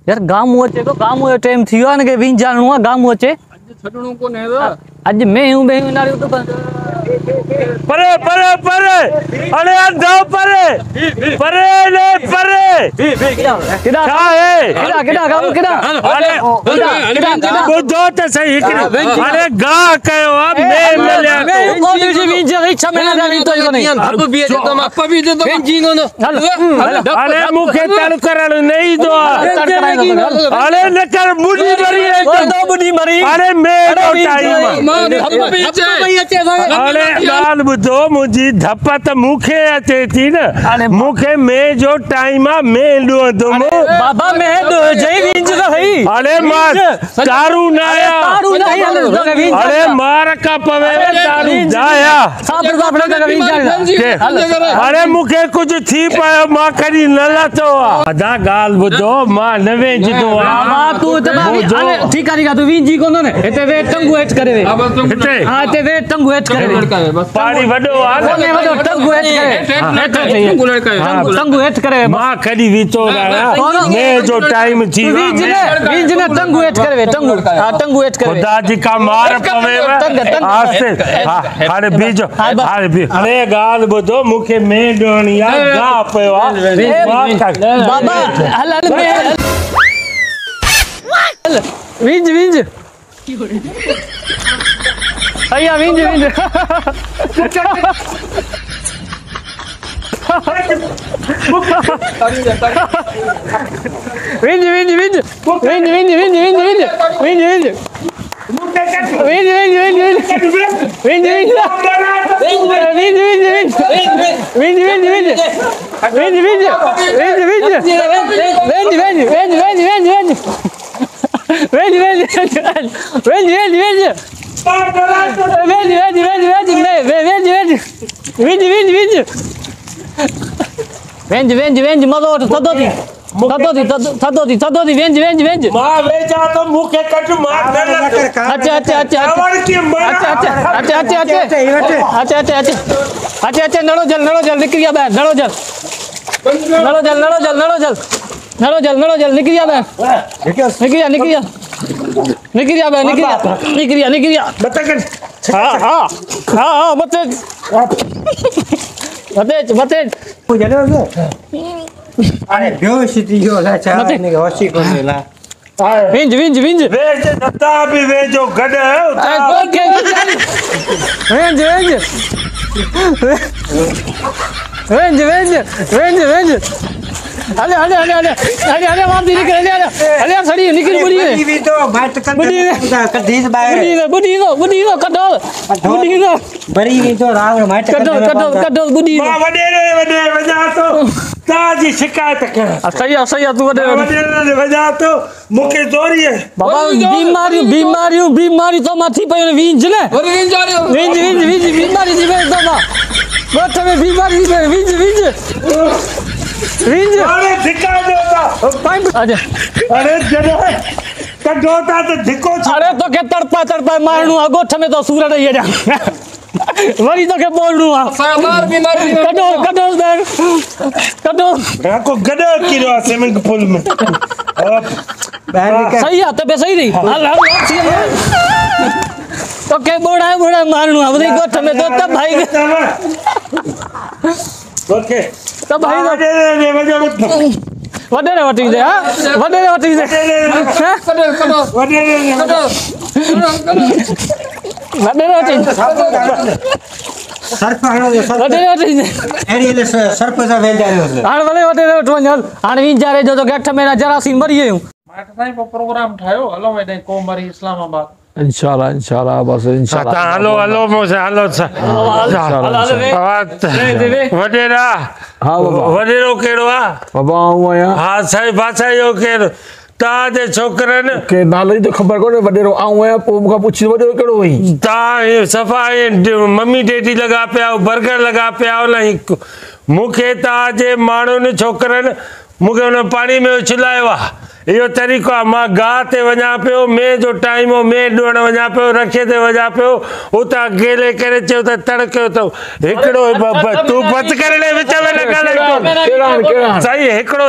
यार गामू अचे तो गामू जो टाइम थियो है न के विन जानो है गामू अचे छडणो कोने है आज मैं हूं नारी तो परे परे परे अरे यार जाओ परे परे ले परे किदा क्या है किदा गामू किदा अरे वो दो तो सही अरे गा कयो अब मैं मिलया मैं कौन जी विन जा इच्छा में ना जानी तो नहीं अब भी दे तो जीनो न अरे मुखे तड़ करन नहीं दो अरे न कर बुढ़ी मरी है दो बुढ़ी मरी अरे मैं तो टाइम अरे गाल बुधो मुजी धपत मुखे अचे थी न मुखे मैं जो टाइम आ मैं लो तुम बाबा मैं दो जय विंज तो है अरे मार तारू नाया अरे मार का पवे तारू जाया साफ अपने का विंज अरे मुखे कुछ थी पायो मां करी नला तो आधा गाल बुधो मां नवे जितो मां तू तो ठीक है तू विंज जी कोन ने एते वे टंगू एट करे वे हां एते वे टंगू एट करे पानी वडो आ कोने वडो टंगू एट करे टंगू एट करे मां कडी वितो रहा मैं जो टाइम थी विंज ने टंगू एट करे टंगू हां टंगू एट करे खुदा जी का मार पवे आस्ते अरे बीजो अरे गाल बुधो मुखे मैं डोनिया गा पयो बाबा हल में विंज अय्या विंज विंज वेंज मजो थदोदी वेंज मां वेजा तो मुखे कट मार अच्छा नड़ो जल निकलिया बे नड़ो जल निकलिया बे निकलिया हां मत अरे बेहोश थी हो ला चा ने होशी को मिला विंज वेज नता भी वेजो गड वेंज अरे वापस निकल अरे सड़ी निकल बुढ़ी भी तो बात कर कदीस बाहर बुढ़ी को कटो बड़ी भी तो राव माट कटो बुढ़ी मां वडे वजा तो ताजी शिकायत कर सही तू वडे वजा तो मुके जोरी है बाबा बीमारी तो माथी पे विंज ने विंज बीमारी जी में तो मां गोठ में बीमारी विंज अरे धिका देता अरे जड़े कटोता तो धिको अरे तो के तड़पा मारनु गोठ में तो सूरज ही जा वरी तो के बोलनु मार बीमारी कटो को गडो किरो स्विमिंग पूल में सही है तो सही नहीं हल तो के बोड़ा मारनु वरी गोठ में तो तब भाई ओके तब भाई वडे वटी दे सर्फ एरिया सर्फ जा वेंजा हां वडे वञल हां विंज जा रे जो गठ में जरासीन मरी गयो माट साईं प्रोग्राम ठायो हलो वेडे कोमरी इस्लामाबाद इंशाल्लाह बस इंशाल्लाह हेलो मोसे हेलो वडेरा हां बाबा वडेरो केड़ो आ बाबा आया हां सही भाषा यो केर ता दे छोकरन के नाले तो खबर कोने वडेरो आया पो मुका पूछी वडेरो केड़ो वई ता सफा मम्मी डैडी लगा पे आओ बर्गर लगा पे आओ नहीं मुखे ता जे माणो ने छोकरन मुके उन पानी में उछलायो इहो तरीक़ो आहे मां गाह ते वञा पियो में जो टाइम हो में ॾोण वञा पियो रखे ते वञा पियो उतां अकेले करे चयो त तड़कियो अथव हिकिड़ो तूं बंदि करे विच में न ॻाल्हाए साईं हिकिड़ो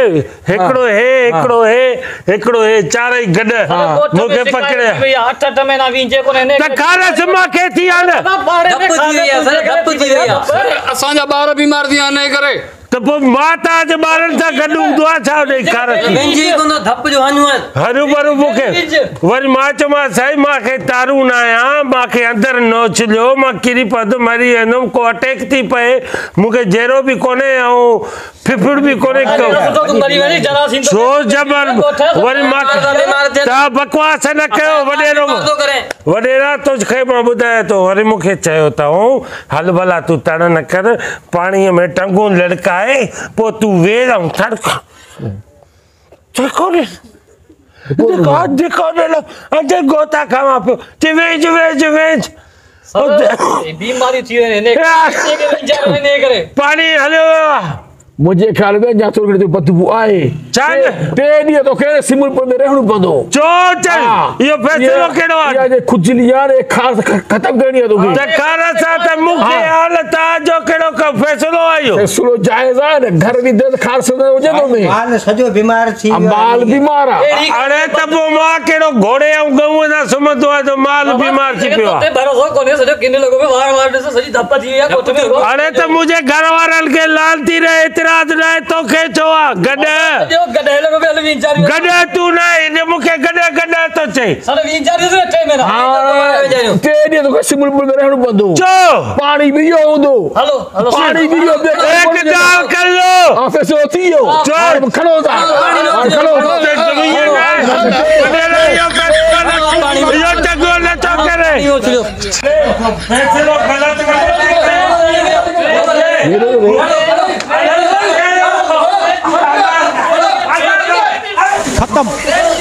हे चारई गॾ मूंखे पकड़िया 8 महीना वींजे कोन्हे त खारस मूंखे थी आहे असांजा ॿार बीमार थी विया इन करे त पोइ मां त अॼु ॿारनि सां गॾु हूंदो आहे छा ॾेई खारस हरू भरू मूंखे वरी मां चयोमांसि साईं मूंखे तारू न आहियां मूंखे अंदरि न छॾियो मां किरी पधु मरी वेंदुमि को अटैक थी पए मूंखे जहिड़ो बि कोन्हे ऐं फिफड़ बि कोन्हे छो जबर वरी मां तव्हां बकवास न कयो वॾेरा तोखे मां ॿुधायां थो वरी मूंखे चयो अथऊं हल भला तूं तड़ न कर पाणीअ में टंगूं लड़काए पोइ तूं वेह ऐं तड़क गोता खावां पियो चई वेझ बीमारी थी वई पाणी हलियो वियो आहे मुझे ख्याल में या थोड़ी घणी बदबू आए चाहे टे ॾींहं तो केरे सिमरपुर में रहणो पवंदो चो चल इहो फैसलो कहिड़ो आहे ये खुजली यार खास खत्म करनी है तोखे त खारस त मूंखे हालत जो कहिड़ो फैसलो आयो फैसलो जायज़ आहे न घर भी दे खारस न हुजे तो में माल सॼो बीमार थी माल बीमार आहे अरे त पोइ मां कहिड़ो घोड़े ऐं गऊं सां सुम्हंदो आहे त माल बीमार थी पियो आहे भरोसो कोन्हे सॼो किन लोगों में वार सॼी धप थी वई आहे कोठ में अरे त मुंहिंजे घर वारनि खे लाल थी रहे एतिराज़ न आहे तोखे चओ आहे गॾ तूं न इन मूंखे गॾ थो चई टे ॾींहं तोखे सिमरपुर में रहणो पवंदो चो पाणी बि इहो हूंदो पाणी बि इहो एक दाल कर लो फैसलो थी वियो चल खड़ो था इहो टंगो नथो करे फैसलो ग़लत खत्म